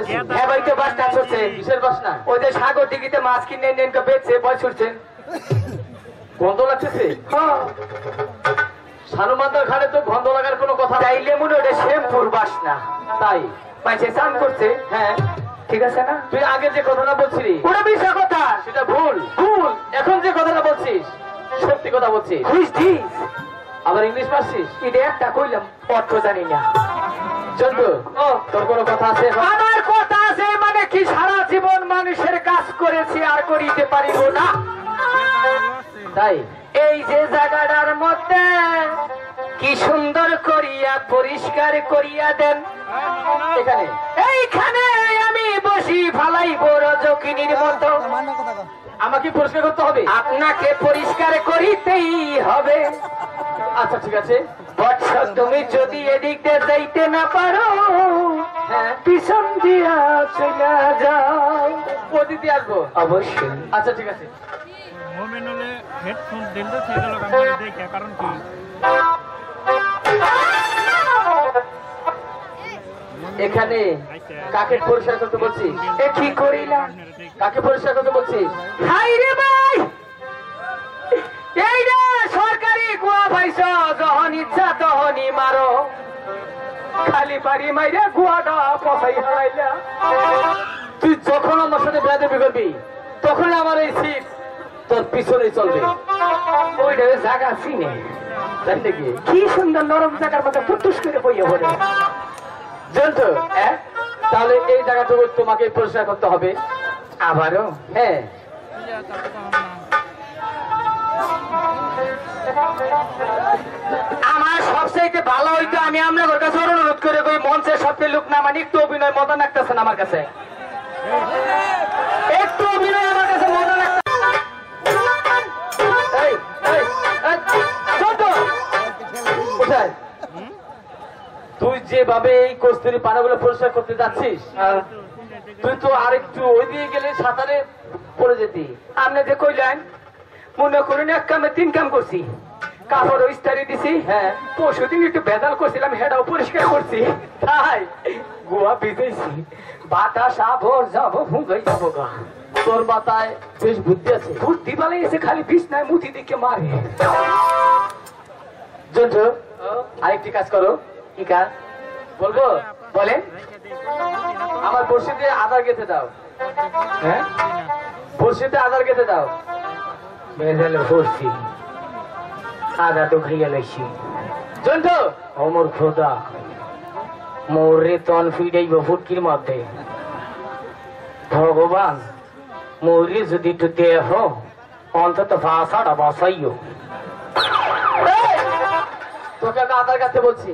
করতেছি। হ্যাঁ ভাই তো বাসনা ছুটছে। কিসের বাসনা? ওই যে সাগর দিঘিতে মাছ কিনে নেন বেচছে বয় ছুটছে। গন্ধ লাগতেছে? হ্যাঁ সানুমান্দার ঘাটে তো গন্ধ লাগার কোনো কথা নাই। তাইলে মনে ওটা শ্যাম্পুর বাসনা। তাই মাঝে স্নান করছে। হ্যাঁ ঠিক আছে না? তুই আগে যে কথাটা বলছিলি ওটা মিশা কথা। সেটা ভুল। ভুল। এখন যে কথাটা বলছিস সত্যি কথা বলছিস। বুঝছিস? আবার ইংলিশ পারছিস? এটা একটা কইলাম অর্থ জানি না। চন্দ্র ও তোর কোনো কথা আছে? আমার কথা আছে মানে কি সারা জীবন মানুষের কাজ করেছি আর করিতে পারিব না। তাই এই যে জায়গাটার মধ্যে কি সুন্দর করিয়া পরিষ্কার করিয়া দেন। এখানে এইখানে আমি বসি ফালাইব রজকিনীর মতো। আমাকে পরিষ্কার করতে হবে? আপনাকে পরিষ্কার করিতেই হবে। আচ্ছা ঠিক আছে। বৎস তুমি যদি এদিক দিয়ে যাইতে না পারো হ্যাঁ পিছন দিয়া চলে যাও। ওদিকে আসবো অবশ্যই। আচ্ছা ঠিক আছে। মোমেন হলে হেডফোন দিলে থেকে গেল আমরা দেখে কারণ কি এখানে কাকে পরিষ্কার করতে বলছিস? এ কি করিলাম? কাকে পরিষ্কার করতে বলছিস? হাই রে ভাই, এই রে সরকারি গুয়া পাইছ, যখন ইচ্ছা তখনই মারো। খালি বাড়ি মাইরে গুয়াটা পচাই হারাইলা। তুই যখন আমার সাথে বেয়াদবি করবি তখন আমার এই সিট তোর পিছনে চলবে। ওইটা জায়গা চিনে তাই নাকি? কি সুন্দর নরম জায়গার মধ্যে ফুটুস করে বইয়ে পড়ে। জানতো? হ্যাঁ তাহলে এই জায়গাটুকু তোমাকে পরিষ্কার করতে হবে। আবারও? হ্যাঁ আমার সবচাইতে ভালো হইতো আমি আপনাদের কাছে অনুরোধ করে কই মঞ্চের সবচেয়ে লোক না মানে একটু অভিনয় মজা লাগতেছে না আমার কাছে। একটু অভিনয় আমার কাছে মজা লাগতেছে। এই, এই, এই, জানতো? কোথায়? তুই যেভাবে এই কস্তুরি পানাগুলো পরিষ্কার করতে যাচ্ছিস তুই তো আরেকটু ওই দিয়ে গেলে সাঁতারে পড়ে যেতি। আপনি যে কইলেন মনে করুন এক কামে তিন কাম করছি। কাপড় ইস্তারি দিছি। হ্যাঁ পরশুদিন একটু ভেজাল করছিলাম, হেটাও পরিষ্কার করছি। তাই গোয়া ভিজেছি, বাতাস আবর যাবো হুঙ্গাই যাবো গা। তোর মাথায় বেশ বুদ্ধি আছে। বুদ্ধি বালাই এসে খালি বিছনায় মুতি দিকে মারে। জন্টু আরেকটি কাজ করো। কি কাজ বলবো? বলেন? আমার বড়শিতে আধার গেঁথে দাও। হ্যাঁ বড়শিতে আধার গেঁথে দাও। ভেজালে পড়ছি, আদা তো খাইয়া লাইছি। জন্টু অমর খোদা মোরে তন ফিরাইব ফুটকির মধ্যে। ভগবান মোরে যদি একটু দেহ অন্তত ভাষাটা বাসাইও। তোকে আমি আধার কাটতে বলছি।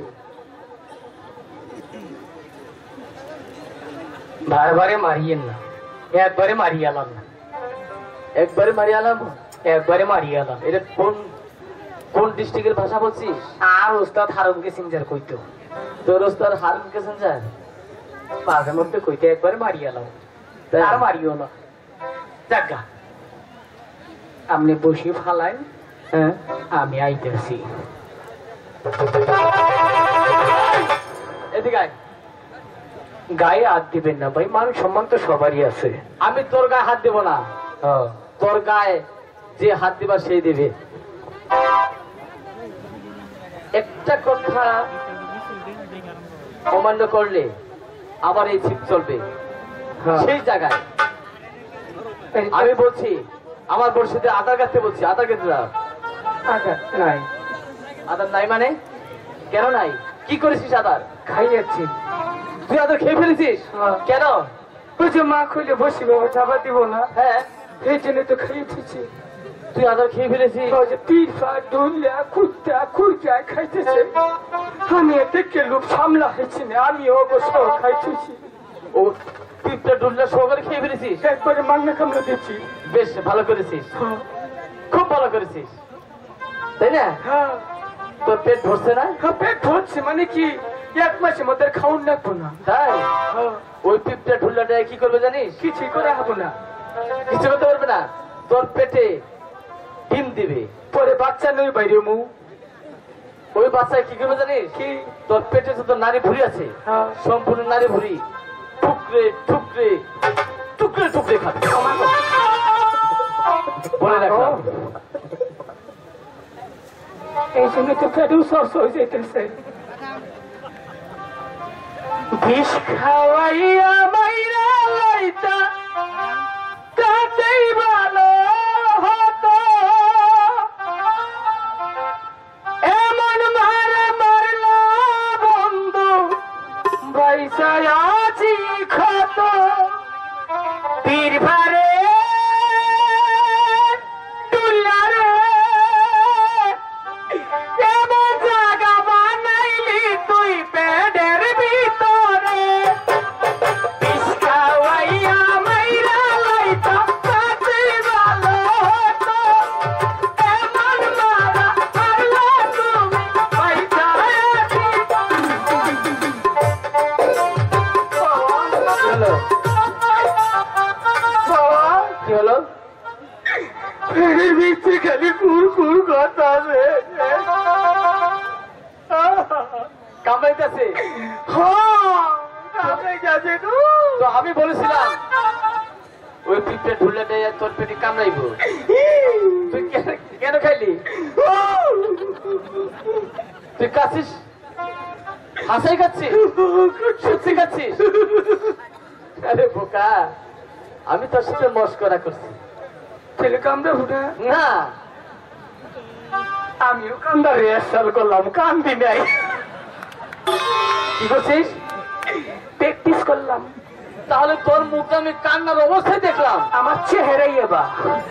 বারবারে মারিয়েন না, একবারে মারিয়ালাম না। একবারে মারি আলাম। একবারে মারিয়ালাম। এটা কোন কোন ডিস্ট্রিক্টের ভাষা বলছিস? আর ওস্তাদ হারুনকে সিনজার কইতো, তোর ওস্তাদ হারুন কেসেঞ্জার মাঝে মধ্যে কইতে একবারে মারিয়ালাম। আর মারিও না। জাগা আপনি বসে ফালাই, হ্যাঁ আমি আইতেছি। এদিকে আয়। গায়ে হাত দিবেন না ভাই, মান সম্মান তো সবারই আছে। আমি তোর গায়ে হাত দেব না, তোর গায়ে যে হাত দিবা সেই দেবে। একটা কথা অমান্য করলে আবার এই ছিপ চলবে। সেই জায়গায় আমি বলছি আমার বড়শিতে আধার কাটতে বলছি। আধার কেটে দাও। আচ্ছা নাই, আধার নাই মানে? কেন নাই? কি করেছিস আধার? খাইয়াছি। তুই আধার খেয়ে ফেলেছিস? কেন? ওই যে মা খুলে বসিব যাবা দিব না, হ্যাঁ এই জন্য তো খাইতেছি। তুই আধার খেয়ে ফেলেছিস? ওই যে পিঠা ডুলিয়া কুত্তা কুরকা খাইতেছে, আমি এতে লোক সামলা হয়েছি না, আমি অবশ্য খাইতেছি। ও পিঁপড়া ডুল্লা সহকারে খেয়ে ফেলেছিস? একবারে মাংনা কামড়া দিচ্ছি। বেশ ভালো করেছিস, খুব ভালো করেছিস, তাই না? হ্যাঁ তোর পেট ভরছে না? পেট ধরছে মানে কি, এক মাসের মধ্যে খাউন লাগবো না। তাই ওই পিঁপড়া ঢুল্লাটা কি করবে জানিস? কিছুই করে হবো না। কিছু করতে পারবে না। তোর পেটে ডিম দিবে, পরে বাচ্চা নই বাইরে মু। ওই বাচ্চায় কি করবে জানিস? কি? তোর পেটে তো তোর নারী ভুঁড়ি আছে, হ্যাঁ। সম্পূর্ণ নারী ভুঁড়ি ফুক টুকরে টুকরে টুকরে টুকরে খাবে বলে রাখলাম। এই সময় তো ফেডু সস হয়ে যেতেছে। বিষ খাওয়াইয়া মাইরা লাইতা তাতেই ভালো হতো, এমন মারা মারলা বন্ধু পয়সা আছি ক্ষত পীর ভারে টুলারে এমন জায়গা বানাইলি তুই পেটের ভিতরে বিষ খাওয়াইয়া মাইরা লাইতা তাতেই ভালো হতো, এমন মারা মারলা তুমি পয়সা আছি। কি হলো? পেটের ভিতরে খালি কুরকুর কথা রে। কামড়াইতেছে? তো আমি বলেছিলাম ওই পিঠে ঢুলে দেয় তোর পেটে কামড়াইবো, তুই কেন খাইলি? তুই কাছিস, হাসাই খাচ্ছিস, সত্যি খাচ্ছিস? আরে বোকা, আমি তোর সাথে মস্করা করছি। ছেলে কামড়ে ফুটে না, আমিও কান্দা রিহার্সাল করলাম, কান্দি নাই, কি করছিস? প্র্যাকটিস করলাম। তাহলে তোর মুখে আমি কান্নার অবস্থায় দেখলাম। আমার চেহারাই এবার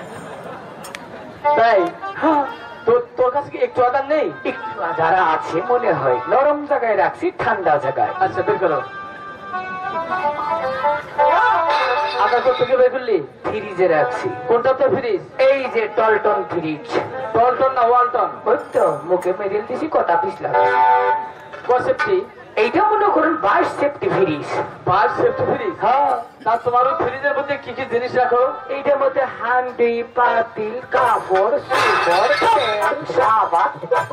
তাই? হ্যাঁ, তোর কাছে কি একটু আদার নেই? একটু আধারা আছে মনে হয়, নরম জায়গায় রাখছি, ঠান্ডা জায়গায়। আচ্ছা বের করো। আদার করতে গিয়ে বের করলি? ফ্রিজে রাখছি। কোনটা তো ফ্রিজ? এই যে টলটন ফ্রিজ। টলটন না ওয়ালটন? ওই তো মুখে মেরেল দিছি, কটা পিস লাগে। কসেপ্টি? এইটা মনে করুন 22 সেফটি ফ্রিজ। 5 safety fridge? হ্যাঁ, না, তোমার ওই ফ্রিজের মধ্যে কি কি জিনিস রাখো? এইটার মধ্যে হান্ডি, পাতিল, কাপড়, সুপার, তেল, সাবান।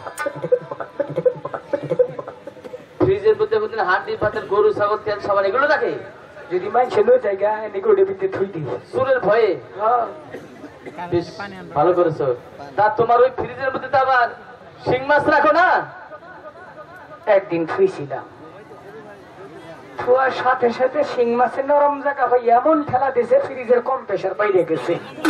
ফ্রিজের মধ্যে হাঁড়ি পাতের গরু ছাগল তেল সাবান এগুলো রাখে? যদি মানুষ লো জায়গা নিকটে ভিতরে থুই দিই। সুরের ভয়ে? হ্যাঁ, বেশ ভালো করেছো। তা তোমার ওই ফ্রিজের মধ্যে তো আবার শিং মাছ রাখো না? একদিন থুইছিলাম, থুয়ার সাথে সাথে শিং মাছের নরম জায়গা হয়ে এমন ঠেলা দিয়েছে ফ্রিজের কম্প্রেসার বাইরে গেছে।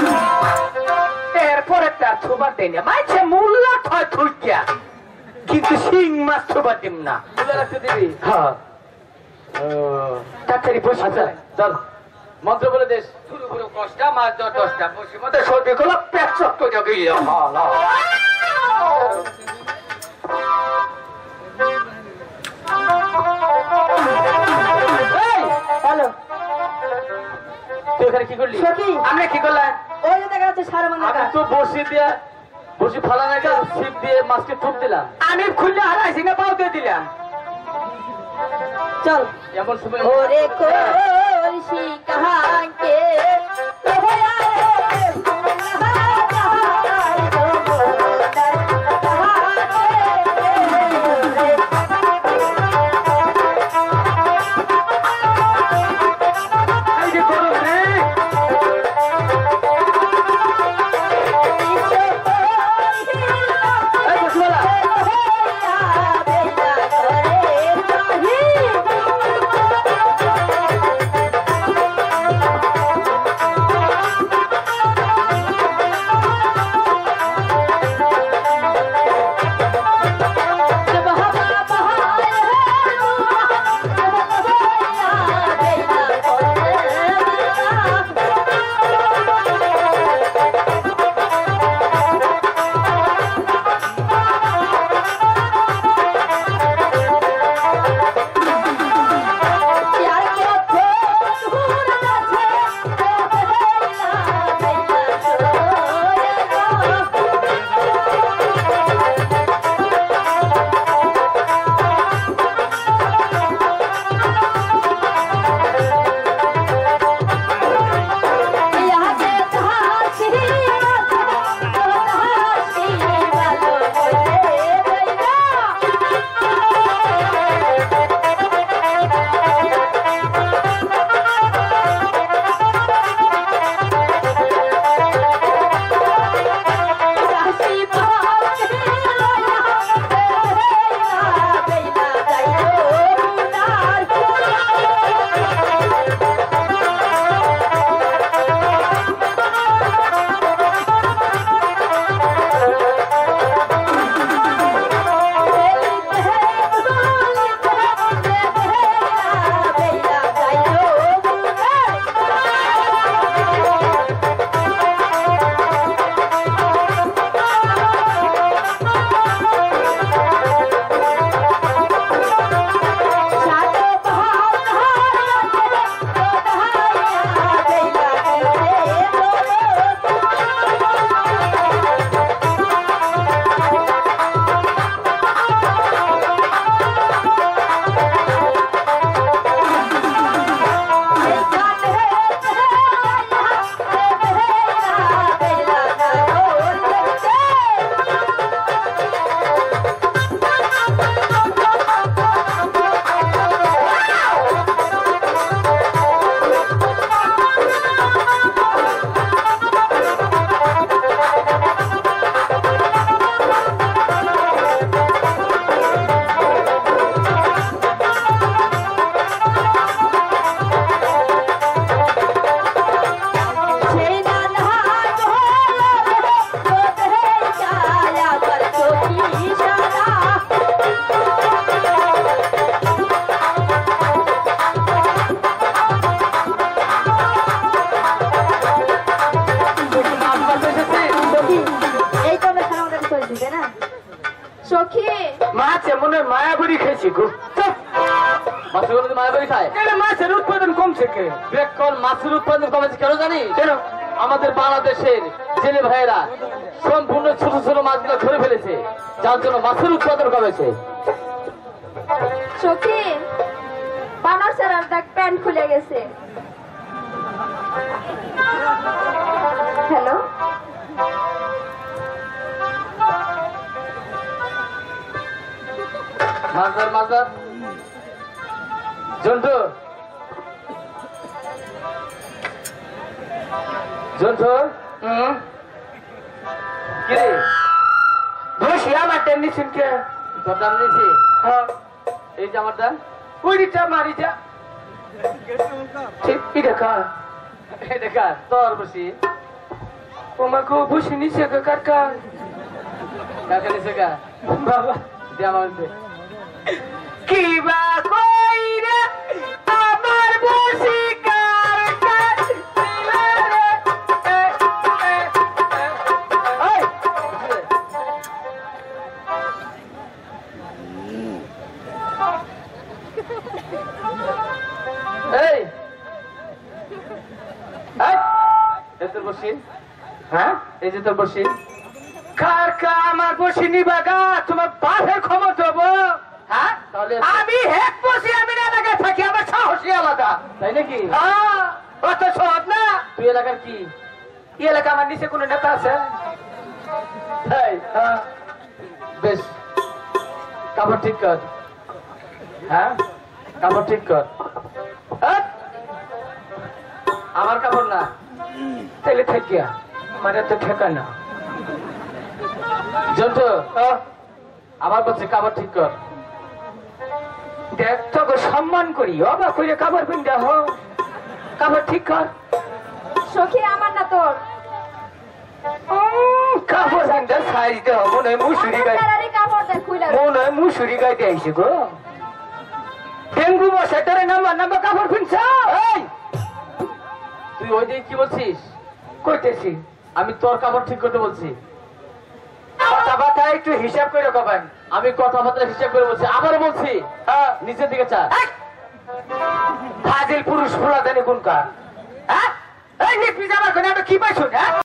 এরপরে তার থুবার দেয় না, মাইছে মূল্য থয় থুইয়া, কিন্তু শিং মাছ থুবার দিম না। তুলে রাখতে দিবি? হ্যাঁ, তাড়াতাড়ি বসে আচ্ছা চল, মন্ত্র বলে দেশ। শুরু করো 10টা মাছ 10টা বসে মধ্যে সর্দি করলো, পেট চক্ক জগিয়ে হ্যালো তুই এখানে কি করলি? সখী, আমরা কি করলাম? ওই যে দেখা যাচ্ছে সারা আমি মাঙ্গা। তো বসি ফালা না ছিপ দিয়ে মাছকে ঠুপ দিলাম। আমি খুললে হারাইছি না, পাও দিয়ে দিলাম। চল এমন সময় ওরে কলসি কাহাকে এই যে করো রে, এই বসিওয়ালা, বেলা সখী মাছ মনে হয় মায়াবুড়ি খেয়েছি গো মাছগুলো যদি মায়াবাড়ি খায় মাছের উৎপাদন কমছে কে বেকল মাছের উৎপাদন কমেছে কেন জানিস? কেন আমাদের বাংলাদেশের জেলে ভাইয়েরা সম্পূর্ণ ছোট ছোট মাছগুলো ধরে ফেলেছে, যার জন্য মাছের উৎপাদন কমেছে। সখী বানর সেরার দেখ প্যান্ট খুলে গেছে। হ্যালো মাছদার মাছদার জন্টু জন্টু কি রে বসি আমার টেননি শুনকে তোর দাম নিয়েছি? হ্যাঁ এই যে আমার দাম উড়িটা মারি যা ঠিক এটা কার দেখা তোর বসি তোমাকে বসে নিচে কার কার কাকা নিচে গা বাবা দে আমার দে। কি বা কইরা আমার বসি কার কার দিলে রে এই এই এই তোর বসি, হ্যাঁ এই যে তোর বসি। কার কার আমার বসি নিবা গা তোমার বাপের ক্ষমতা হবো হ্যাঁ তাহলে আমি হেক বসি আমি না এলাকায় থাকি আমার সাহসী আলাদা তাই নাকি? হ্যাঁ অত সহজ না তুই এলাকার কি? এই এলাকা আমার নিচে কোনো নেতা আছে তাই হ্যাঁ বেশ, কাপড় ঠিক কর। হ্যাঁ কাপড় ঠিক কর। হ্যাঁ? আমার কাপড় না। তাহলে থাকিয়া মানে তো ঠেকানা জন্টু আমার বলছে কাপড় ঠিক কর। দেখ তোকে সম্মান করি অবাক করে কাপড় পিন দেহ কাপড় ঠিক কর সখী আমার না তোর কাপড় পিনটা সাইজ দেহ মনে হয় মুসুরি গাই সেরারি কাপড় দেখ খুলে মনে হয় মুসুরি গাইতে আইসি গো ডেঙ্গু বসে তোরে নাম্বার কাপড় পিনছ এই তুই ওই দিকে কি বলছিস? কইতেছি আমি তোর কাপড় ঠিক করতে বলছি। কথাবার্তা একটু হিসাব করে কবেন আমি কথাবার্তা হিসাব করে বলছি, আবারও বলছি নিচের দিকে চা। ফাজিল পুরুষ ফোলা দেনে কোনকার হ্যাঁ এই নিপি যাবার কোনে আমি কি পাইছো হ্যাঁ